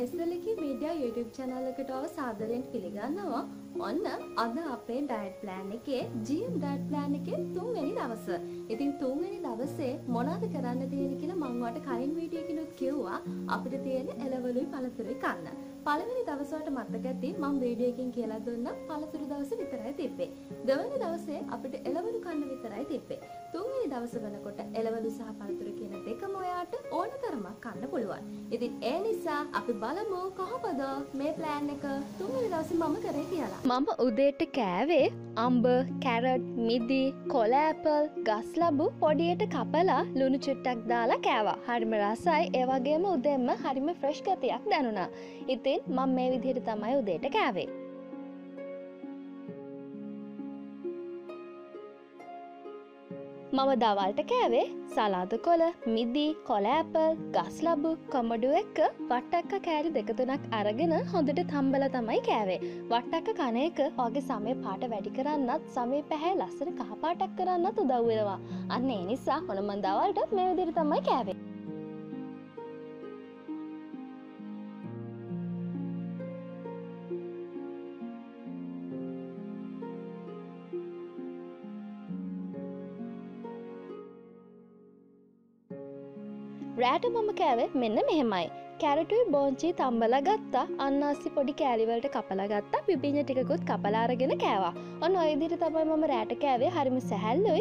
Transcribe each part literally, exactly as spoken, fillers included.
S L K media YouTube channel එකට ඔබ සාදරයෙන් පිළිගන්නවා. ඔන්න අද අපේ ඩයට් ප්ලෑන් එකේ ජී එම් ඩයට් ප්ලෑන් එකේ තුන්වෙනි දවස. ඉතින් තුන්වෙනි දවසේ මොනවද කරන්න තියෙන්නේ කියලා මම ඔයාලට කලින් වීඩියෝ එකකිනුත් කිව්වා. අපිට තියෙන එළවලුයි පළතුරුයි කන්න. පළවෙනි දවස වලට මතක ඇති මම වීඩියෝ එකකින් කියලා දුන්නා පළතුරු දවස විතරයි තිබ්බේ. දෙවෙනි දවසේ අපිට එළවලු කන්න විතරයි තිබ්බේ. තුන්වෙනි දවස වෙනකොට එළවලු සහ පළතුරු කියන දෙකම ඔයාට ඕන තරමක් කන්න පුළුවන්. ඉතින් ඒ නිසා අපි බලමු කොහොමද මේ ප්ලෑන් එක තුන්වෙනි දවසේ මම කරේ කියලා. මම උදේට කෑවේ අඹ, කැරට්, මිදි, කොළ ඇපල්, ගස් ලබු පොඩියට කපලා ලුණු චුට්ටක් දාලා කෑවා. හරිම රසයි. ඒ වගේම උදේම හරිම ෆ්‍රෙෂ් ගතියක් දැනුණා. ඉතින් මම මේ විදිහට තමයි උදේට කෑවේ. මම දවල්ට කෑවේ සලාද කොළ, මිදි, කොළ ඇපල්, ගස් ලබු, කොමඩු එක්ක වට්ටක්ක කෑලි දෙක තුනක් අරගෙන හොඳට තම්බලා තමයි කෑවේ. වට්ටක්ක කන එක ඔයගේ සමේ පාට වැඩි කරන්නත්, සමේ පැහැ ලස්සන කහ පාටක් කරන්නත් උදව් වෙනවා. අන්න ඒ නිසා මොන මන් දවල්ට මේ විදිහට තමයි කෑවේ. රෑට මම කෑවේ මෙන්න මෙහෙමයි. කැරටුයි බෝංචි තම්බලා ගත්තා. අන්නාසි පොඩි කෑලි වලට කපලා ගත්තා. පිපිඤ්ඤ ටිකකුත් කපලා අරගෙන කෑවා. ඔන්න ඔය විදිහට තමයි මම රෑට කෑවේ. හරිම සැහැල්ලුයි.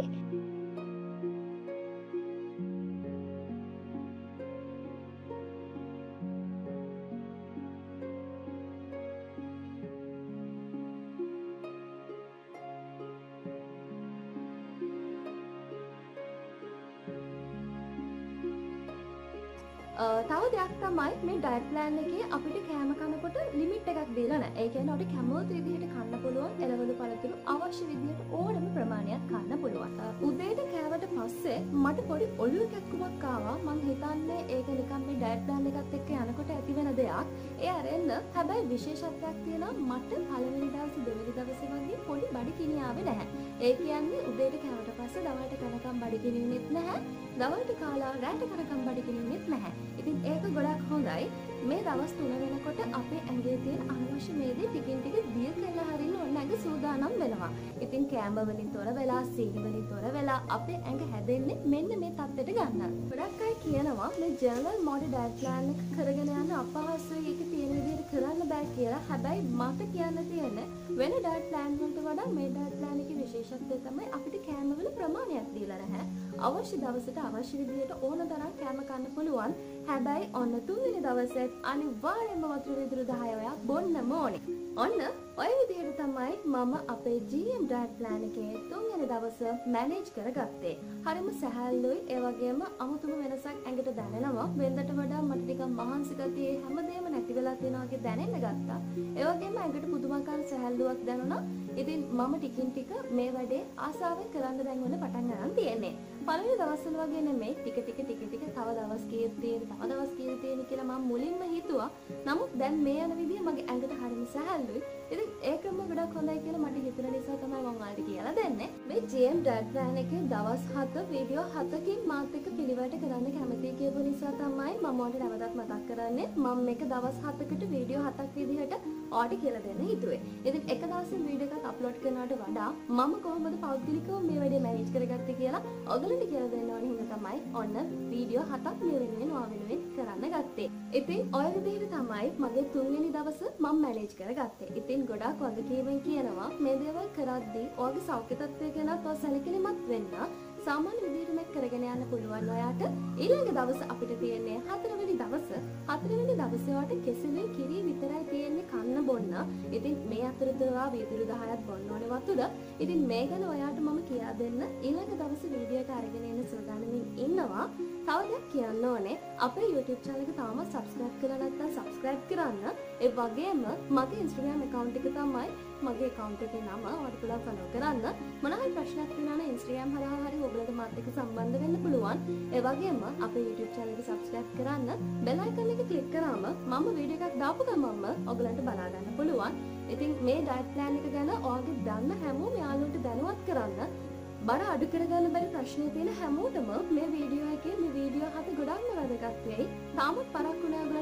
තව දෙයක් තමයි මේ ඩයට් ප්ලෑන් එකේ අපිට කෑම කනකොට ලිමිට් එකක් දීලා නැහැ. ඒ කියන්නේ අපිට කැමති විදිහට කන්න පුළුවන්. එළවලු පළතුරු අවශ්‍ය විදිහට ඕනම ප්‍රමාණයක් කන්න පුළුවන්. උදේට කෑවට පස්සේ මට පොඩි ඔළුව කැක්කුමක් ආවා. මම හිතන්නේ ඒක නිකන් මේ ඩයට් ප්ලෑන් එකත් එක්ක යනකොට ඇති වෙන දෙයක්. ඒ අරෙන්න හැබැයි විශේෂත්වයක් තියෙනවා. මට පළවෙනි දවසේ දෙවෙනි දවසේ වගේ පොඩි බඩ කිනි ආවේ නැහැ. ඒ කියන්නේ උදේට කෑවට පස්සේ දවල්ට කනකම් බඩ කිනින්නෙත් නැහැ. දවල්ට කාලා රැට කනකම් බඩ කිනින්නෙත් නැහැ. ඉතින් ඒක ගොඩක් හොඳයි. මේ දවස් තුන වෙනකොට අපේ ඇඟේ තියෙන අනවශ්‍ය මේදේ ටිකින් ටික දිය කරලා හරින්න ඕන ඇඟ සූදානම් වෙනවා. ඉතින් කැම වලින් තොර වෙලා, සීනි වලින් තොර වෙලා අපේ ඇඟ හැදෙන්නේ මෙන්න මේ තත්ත්වයට ගන්න. ගොඩක් අය කියනවා මේ ජර්නල් මොඩි ඩයට් ප්ලෑන් එක කරගෙන යන අපහසුයි, ඒක තියෙන විදිහට කරන්න බෑ කියලා. හැබැයි මට කියන්න තියෙන්නේ වෙන ඩයට් ප්ලෑන් වලට වඩා මේ ඩයට් ප්ලෑන් එකේ විශේෂත්වය තමයි අපිට කැම වල ප්‍රමාණයක් දීලා නැහැ. අවශ්‍ය දවසට අවශ්‍ය විදිහට ඕන තරම් කැම කන්න පුළුවන්. හැබැයි ඔන්න තුන්වෙනි දවසේ අනිවාර්යයෙන්ම වතුර විදුරු දහය ඔයා බොන්නම ඕනේ. ඔන්න ඔය විදිහට තමයි මම අපේ ජී එම් ඩයට් ප්ලෑන් එකේ තුන්වෙනි දවස මැනේජ් කරගත්තේ. හරිම සැහැල්ලුයි. ඒ වගේම අමුතුම වෙනසක් ඇඟට දැනෙනවා. වෙනදට වඩා මට ටිකක් මහන්සි ගතිය හැමදේම නැති වෙලා තියෙනවා වගේ දැනෙන්න ගත්තා. ඒ වගේම ඇඟට පුදුමාකාර සැහැල්ලුවක් දැනුණා. ඉතින් මම ටිකින් ටික මේ වැඩේ ආසාවෙන් කරන්න දැන් වෙන පටන් ගන්න තියෙන්නේ. පළවෙනි දවස්වල වගේ නෙමෙයි ටික ටික ටික ටික තව දවස් කීයක් තියෙන තව දවස් කීයක් තියෙන කියලා මම මුලින්ම හිතුවා. නමුත් දැන් මේ යන විදිය මගේ ඇඟට හරිම සැහැල්ලුයි. ඉතින් ඒකම ගොඩක් හොඳයි කියලා මට හිතෙන නිසා තමයි මම ඔයාලට කියලා දෙන්නේ. මේ ජී එම් ඩයට් ප්ලෑන් එකේ දවස් හත වීඩියෝ හතකින් මාත් එක්ක පිළිවෙලට කරන්න කැමතියි කියපු නිසා තමයි මම ඔයාලට නැවතත් මතක් කරන්නේ. මම මේක දවස් හතකට වීඩියෝ හතක් විදිහට ඔයාලට කියලා දෙන්න හිතුවේ. ඉතින් එක දවසෙන් වීඩියෝ එකක් අප්ලෝඩ් කරනවට වඩා මම කොහොමද පෞද්ගලිකව මේ වැඩේ මැනේජ් කරගත්තේ කියලා ඔයගලන්ට කියලා දෙන්න ඕනේ හින්දා තමයි ඔන්න වීඩියෝ හතක් මේ වෙනුවෙන් ඔයා වෙනුවෙන් කරන්න ගත්තේ. ඉතින් ඔය විදිහට තමයි මගේ තුන්වෙනි දවස මම මැනේජ් කරගත්තේ. ඉතින් ගොඩක් වගකීමෙන් කියනවා මේ දේවල් කරද්දී ඔයාගේ සෞඛ්‍ය තත්ත්වය ගැනත් ඔය සැලකිලිමත් වෙන්න. සාමාන්‍ය විදිහට මේක කරගෙන යන්න පුළුවන් ඔයාට. ඊළඟ දවස අපිට තියෙන්නේ හතරවෙනි දවස. හතරවෙනි දවසේ ඔයාට කෙසෙලෙන් කිරි විතරයි තියෙන්නේ කන්න බොන්න. ඉතින් මේ අතරතුර ඔයා වීදුරු දහයක් බොන්න ඕනේ වතුර. ඉතින් මේ ගැන ඔයාට මම කියා දෙන්න ඊළඟ දවසේ වීඩියෝ එක අරගෙන එන්න සූදානමින් ඉන්නවා. තව දෙයක් කියන්න ඕනේ. අපේ YouTube channel එක තාමත් subscribe කරලා නැත්නම් subscribe කරන්න. ඒ වගේම මගේ Instagram account එක තමයි මගේ account එකේ නම ඔයාලට පුළුවන් follow කරන්න. මොනවා ප්‍රශ්නයක් තියෙනවා නම් Instagram හරහා හරි ඔයගලට මාත් එක්ක සම්බන්ධ වෙන්න පුළුවන්. ඒ වගේම අපේ YouTube channel එක subscribe කරන්න. bell icon එක click කරාම මම වීඩියෝ එකක් දාපු ගමන්ම ඔයගලන්ට බලා ගන්න පුළුවන්. ඉතින් මේ ඩයට් ප්ලෑන් එක ගැන ඔයාගේ දන්න හැමෝම යාළුවන්ට දැනුවත් කරන්න. බර අඩු කරගන්න බැරි ප්‍රශ්නේ තියෙන හැමෝටම මේ වීඩියෝ එකේ මේ වීඩියෝ හත ගොඩක්ම වැදගත් වෙයි. තාමත් පරක්කු නැහැ ඔයගලන්ට පටන්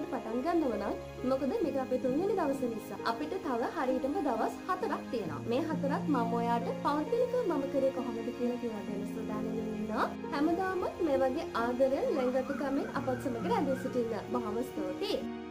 දැනගන්න ඕන. මොකද මේක අපේ තුන්වෙනි දවසේ නිසා. අපිට තව හරියටම දවස් හතරක් තියෙනවා. මේ හතරක් මම ඔයාට පෞද්ගලිකව මම කරේ කොහොමද කියලා කියලා දෙන්න සූදානම් ඉන්නවා. හැමදාම මේ වගේ ආදරෙන් ලැංගිකකමෙන් අපත් සමග රැඳී සිටින්න බොහොම ස්තුතියි.